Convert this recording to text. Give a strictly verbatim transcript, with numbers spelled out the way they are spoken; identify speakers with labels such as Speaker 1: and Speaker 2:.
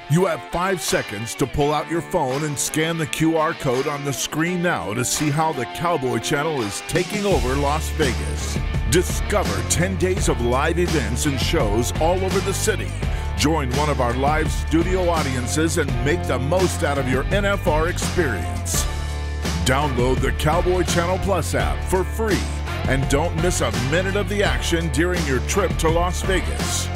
Speaker 1: You have five seconds to pull out your phone and scan the Q R code on the screen now to see how the Cowboy Channel is taking over Las Vegas. Discover ten days of live events and shows all over the city. Join one of our live studio audiences and make the most out of your N F R experience. Download the Cowboy Channel Plus app for free and don't miss a minute of the action during your trip to Las Vegas.